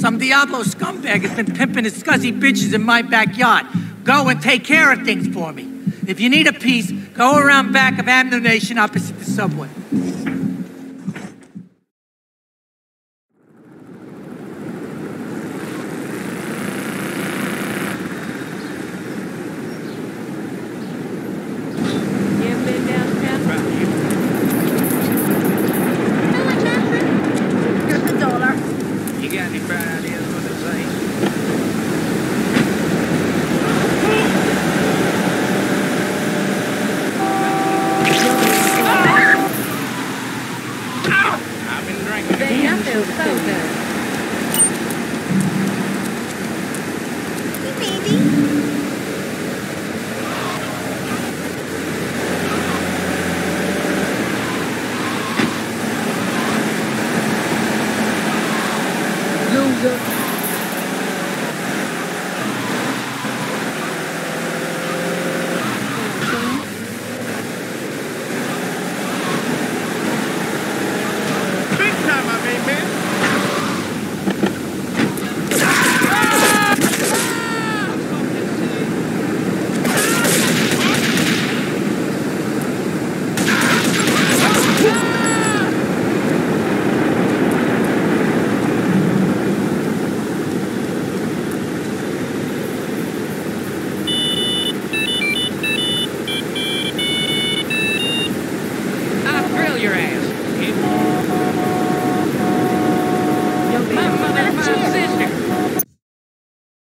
Some Diablo scumbag has been pimping his scuzzy bitches in my backyard. Go and take care of things for me. If you need a piece, go around back of Amno Nation opposite the subway. Loser.